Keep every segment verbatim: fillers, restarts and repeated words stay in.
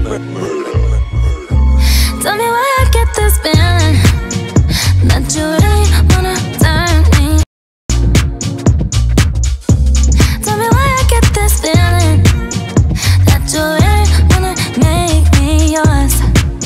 Tell me why I get this feeling that you really wanna turn me. Tell me why I get this feeling that you really wanna make me yours.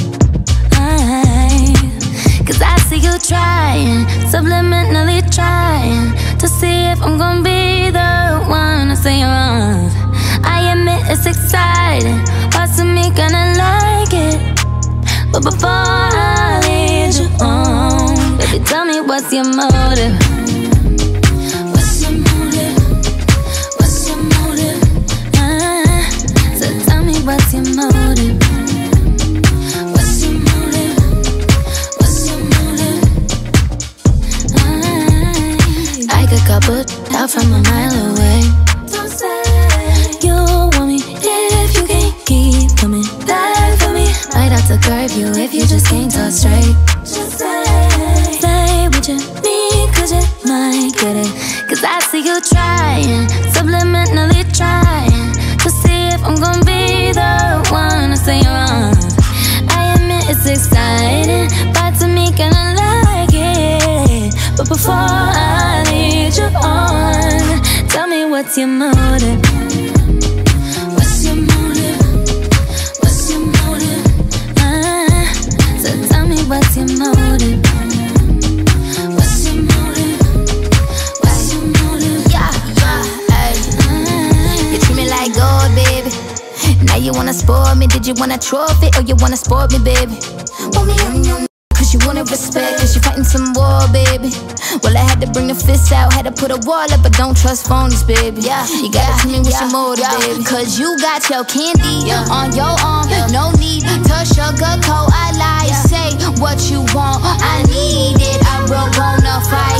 I, Cause I see you trying, subliminally trying to see if I'm gonna be the one to say you're wrong. I admit it's exciting, parts of me gonna like it, but before I lead you on, baby, tell me what's your motive? What's your motive? What's your motive? Ah, so tell me what's your motive? What's your motive? What's your motive? Ah, I could couple out from a mile away. Don't say you want me if you can't keep coming back for me. Might have to curve you if you just can't talk straight. Just say, say what you need, cause you might get it. Cause I see you trying, subliminally trying to see if I'm gonna be the one to say you're wrong. I admit it's exciting, parts of me gonna like it, but before I lead you on, tell me what's your motive? What's your motive? What's your motive? Ah, so tell me what's your motive? What's your motive? What's your motive? Yeah, yeah, ayy. You treat me like gold, baby. Now you wanna spoil me. Did you want a trophy or you wanna spoil me, baby? Want me on your cause you wanna respect, cause you fighting some war, baby. Well, I had to bring the fists out, had to put a wall up, but don't trust phonies, baby. Yeah, you gotta tell me what's your motive, baby. Cause you got your candy on your arm, no need to sugarcoat. I lie, say what you want, I need it. I broke on a fire.